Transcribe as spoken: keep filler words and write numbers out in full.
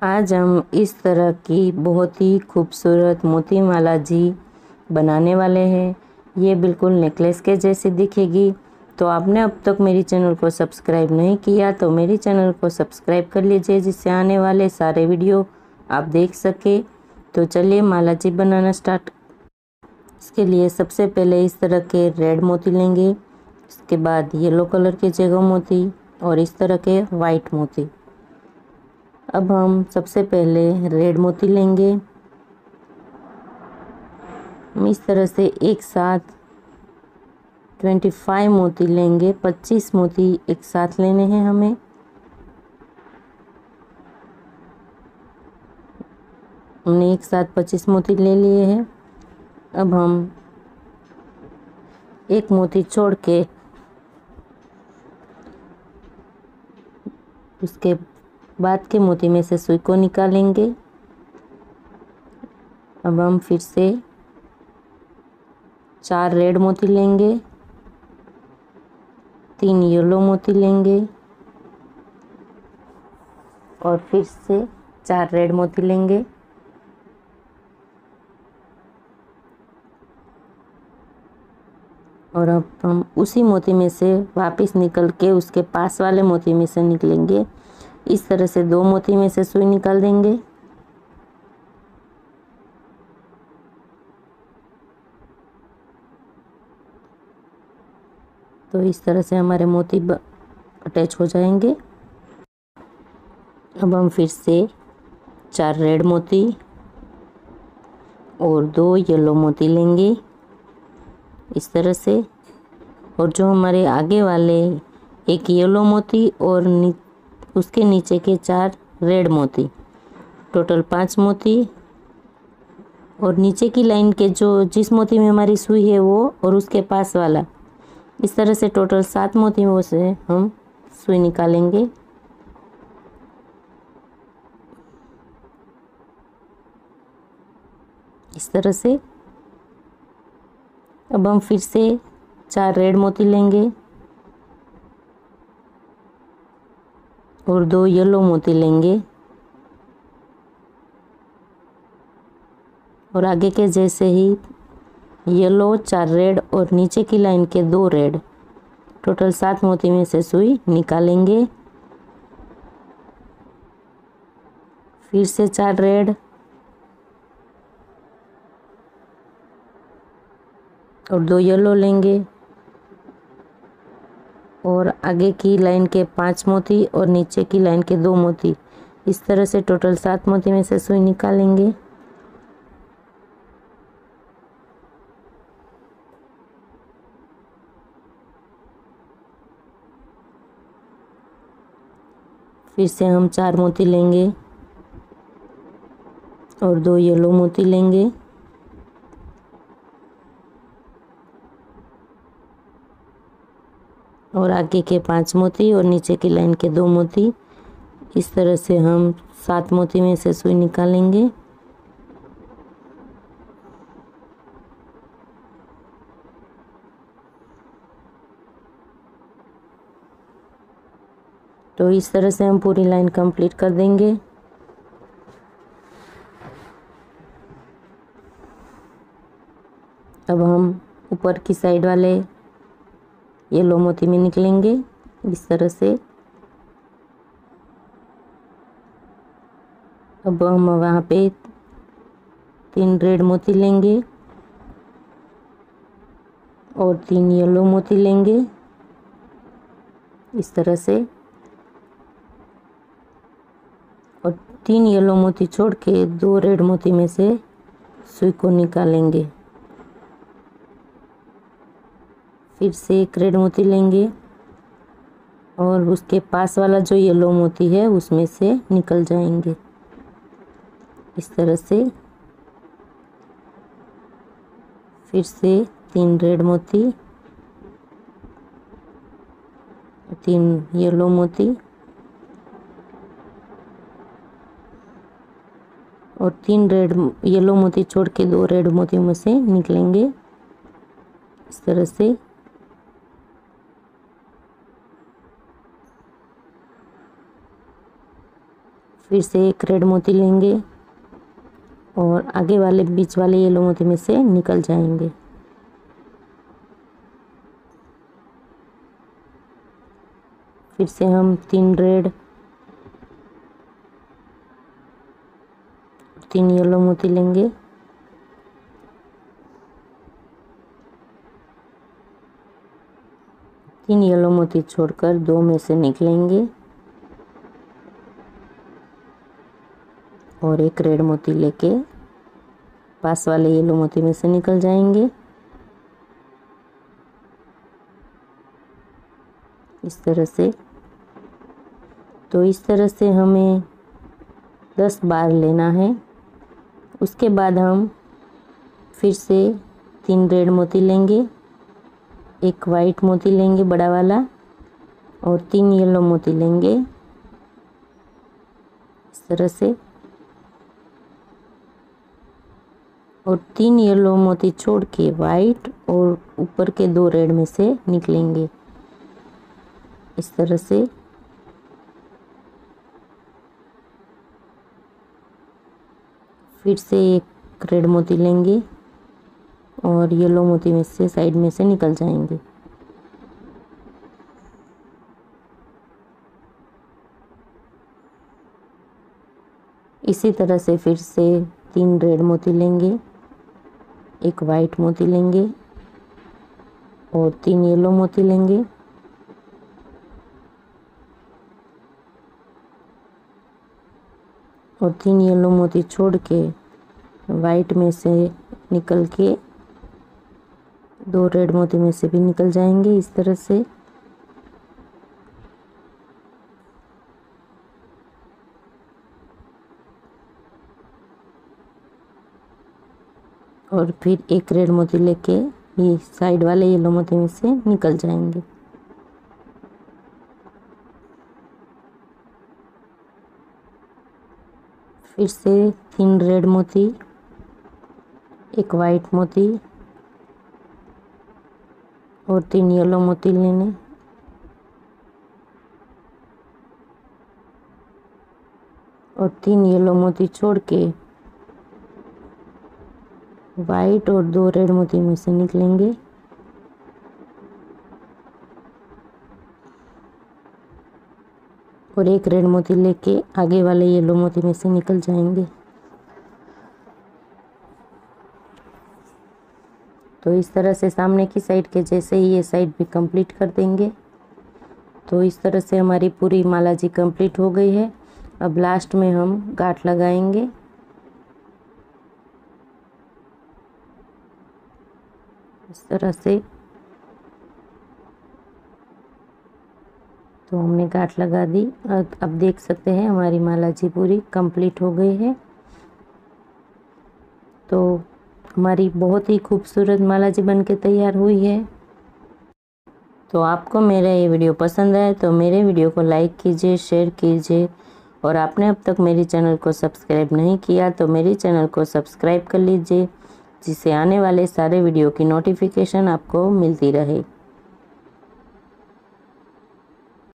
आज हम इस तरह की बहुत ही खूबसूरत मोती माला जी बनाने वाले हैं। ये बिल्कुल नेकलेस के जैसी दिखेगी। तो आपने अब तक मेरी चैनल को सब्सक्राइब नहीं किया तो मेरी चैनल को सब्सक्राइब कर लीजिए, जिससे आने वाले सारे वीडियो आप देख सके। तो चलिए माला जी बनाना स्टार्ट। इसके लिए सबसे पहले इस तरह के रेड मोती लेंगे, इसके बाद येलो कलर के जगह मोती और इस तरह के वाइट मोती। अब हम सबसे पहले रेड मोती लेंगे। हम इस तरह से एक साथ पच्चीस मोती लेंगे। पच्चीस मोती एक साथ लेने हैं हमें। हमने एक साथ पच्चीस मोती ले लिए हैं। अब हम एक मोती छोड़ के उसके बाद के मोती में से सुई को निकालेंगे। अब हम फिर से चार रेड मोती लेंगे, तीन येलो मोती लेंगे और फिर से चार रेड मोती लेंगे। और अब हम उसी मोती में से वापस निकल के उसके पास वाले मोती में से निकलेंगे। इस तरह से दो मोती में से सुई निकाल देंगे। तो इस तरह से हमारे मोती अटैच हो जाएंगे। अब हम फिर से चार रेड मोती और दो येलो मोती लेंगे इस तरह से। और जो हमारे आगे वाले एक येलो मोती और नी, उसके नीचे के चार रेड मोती, टोटल पांच मोती। और नीचे की लाइन के जो जिस मोती में हमारी सुई है वो और उसके पास वाला, इस तरह से टोटल सात मोतियों से हम सुई निकालेंगे। इस तरह से। अब हम फिर से चार रेड मोती लेंगे और दो येलो मोती लेंगे और आगे के जैसे ही येलो, चार रेड और नीचे की लाइन के दो रेड, टोटल सात मोती में से सुई निकालेंगे। फिर से चार रेड और दो येलो लेंगे और आगे की लाइन के पांच मोती और नीचे की लाइन के दो मोती, इस तरह से टोटल सात मोती में से सुई निकालेंगे। फिर से हम चार मोती लेंगे और दो येलो मोती लेंगे और आगे के पांच मोती और नीचे की लाइन के दो मोती, इस तरह से हम सात मोती में से सुई निकालेंगे। तो इस तरह से हम पूरी लाइन कंप्लीट कर देंगे। अब हम ऊपर की साइड वाले येलो मोती में निकलेंगे इस तरह से। अब हम वहाँ पे तीन रेड मोती लेंगे और तीन येलो मोती लेंगे इस तरह से। और तीन येलो मोती छोड़ के दो रेड मोती में से सुई को निकालेंगे। फिर से एक रेड मोती लेंगे और उसके पास वाला जो येलो मोती है उसमें से निकल जाएंगे इस तरह से। फिर से तीन रेड मोती, तीन येलो मोती और तीन रेड येलो मोती छोड़ के दो रेड मोतियों में से निकलेंगे इस तरह से। फिर से एक रेड मोती लेंगे और आगे वाले बीच वाले येलो मोती में से निकल जाएंगे। फिर से हम तीन रेड तीन येलो मोती लेंगे। तीन येलो मोती छोड़कर दो में से निकलेंगे और एक रेड मोती लेके पास वाले येलो मोती में से निकल जाएंगे। इस तरह से। तो इस तरह से हमें दस बार लेना है। उसके बाद हम फिर से तीन रेड मोती लेंगे, एक वाइट मोती लेंगे बड़ा वाला और तीन येलो मोती लेंगे इस तरह से। और तीन येलो मोती छोड़ के वाइट और ऊपर के दो रेड में से निकलेंगे इस तरह से। फिर से एक रेड मोती लेंगे और येलो मोती में से साइड में से निकल जाएंगे। इसी तरह से फिर से तीन रेड मोती लेंगे, एक वाइट मोती लेंगे और तीन येलो मोती लेंगे। और तीन येलो मोती छोड़ के वाइट में से निकल के दो रेड मोती में से भी निकल जाएंगे इस तरह से। और फिर एक रेड मोती लेके ये साइड वाले येलो मोती में से निकल जाएंगे। फिर से तीन रेड मोती, एक वाइट मोती और तीन येलो मोती लेने। और तीन येलो मोती छोड़ के वाइट और दो रेड मोती में से निकलेंगे। और एक रेड मोती लेके आगे वाले येलो मोती में से निकल जाएंगे। तो इस तरह से सामने की साइड के जैसे ही ये साइड भी कंप्लीट कर देंगे। तो इस तरह से हमारी पूरी माला जी कंप्लीट हो गई है। अब लास्ट में हम गांठ लगाएंगे। इस तरह से। तो हमने गांठ लगा दी। अब देख सकते हैं हमारी माला जी पूरी कंप्लीट हो गई है। तो हमारी बहुत ही खूबसूरत माला जी बनके तैयार हुई है। तो आपको मेरा ये वीडियो पसंद आए तो मेरे वीडियो को लाइक कीजिए, शेयर कीजिए और आपने अब तक मेरे चैनल को सब्सक्राइब नहीं किया तो मेरे चैनल को सब्सक्राइब कर लीजिए, जिससे आने वाले सारे वीडियो की नोटिफिकेशन आपको मिलती रहे।